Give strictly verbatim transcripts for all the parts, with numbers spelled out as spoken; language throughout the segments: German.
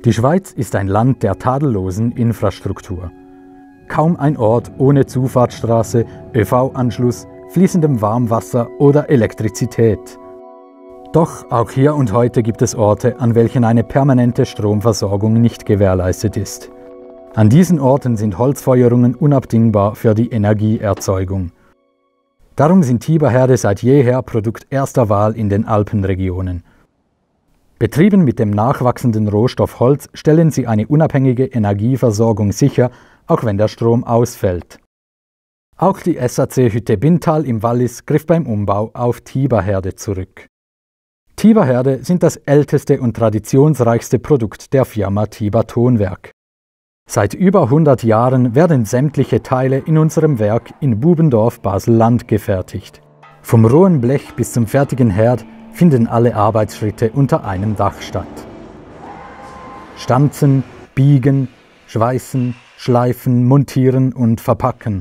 Die Schweiz ist ein Land der tadellosen Infrastruktur. Kaum ein Ort ohne Zufahrtsstraße, ÖV-Anschluss, fließendem Warmwasser oder Elektrizität. Doch auch hier und heute gibt es Orte, an welchen eine permanente Stromversorgung nicht gewährleistet ist. An diesen Orten sind Holzfeuerungen unabdingbar für die Energieerzeugung. Darum sind Tiberherde seit jeher Produkt erster Wahl in den Alpenregionen. Betrieben mit dem nachwachsenden Rohstoff Holz stellen sie eine unabhängige Energieversorgung sicher, auch wenn der Strom ausfällt. Auch die S A C-Hütte Bintal im Wallis griff beim Umbau auf Tiberherde zurück. Tiberherde sind das älteste und traditionsreichste Produkt der Firma Tiber Tonwerk. Seit über hundert Jahren werden sämtliche Teile in unserem Werk in Bubendorf, Basel-Land gefertigt. Vom rohen Blech bis zum fertigen Herd finden alle Arbeitsschritte unter einem Dach statt. Stanzen, biegen, schweißen, schleifen, montieren und verpacken.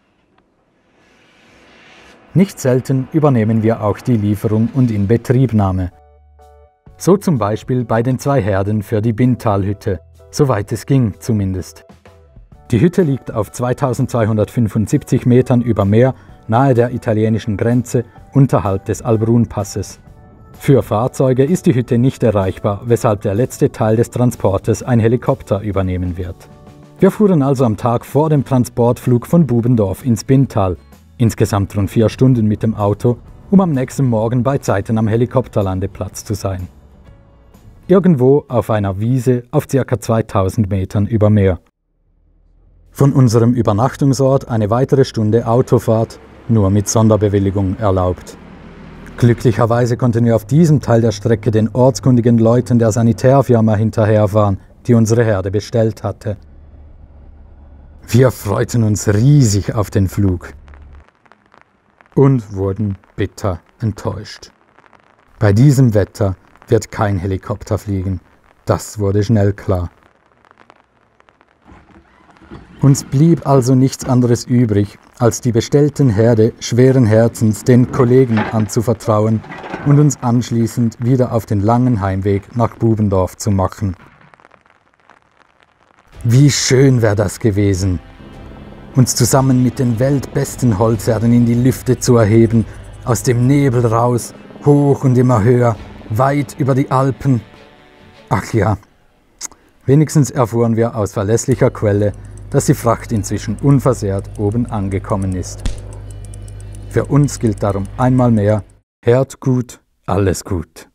Nicht selten übernehmen wir auch die Lieferung und Inbetriebnahme. So zum Beispiel bei den zwei Herden für die Bintal-Hütte, soweit es ging zumindest. Die Hütte liegt auf zweitausendzweihundertfünfundsiebzig Metern über Meer, nahe der italienischen Grenze, unterhalb des Albrun-Passes. Für Fahrzeuge ist die Hütte nicht erreichbar, weshalb der letzte Teil des Transportes ein Helikopter übernehmen wird. Wir fuhren also am Tag vor dem Transportflug von Bubendorf ins Bintal, insgesamt rund vier Stunden mit dem Auto, um am nächsten Morgen bei Zeiten am Helikopterlandeplatz zu sein. Irgendwo auf einer Wiese auf ca. zweitausend Metern über Meer. Von unserem Übernachtungsort eine weitere Stunde Autofahrt, nur mit Sonderbewilligung erlaubt. Glücklicherweise konnten wir auf diesem Teil der Strecke den ortskundigen Leuten der Sanitärfirma hinterherfahren, die unsere Herde bestellt hatte. Wir freuten uns riesig auf den Flug und wurden bitter enttäuscht. Bei diesem Wetter wird kein Helikopter fliegen, das wurde schnell klar. Uns blieb also nichts anderes übrig, als die bestellten Herde schweren Herzens den Kollegen anzuvertrauen und uns anschließend wieder auf den langen Heimweg nach Bubendorf zu machen. Wie schön wäre das gewesen, uns zusammen mit den weltbesten Holzherden in die Lüfte zu erheben, aus dem Nebel raus, hoch und immer höher, weit über die Alpen. Ach ja, wenigstens erfuhren wir aus verlässlicher Quelle, dass die Fracht inzwischen unversehrt oben angekommen ist. Für uns gilt darum einmal mehr: Herd gut, alles gut.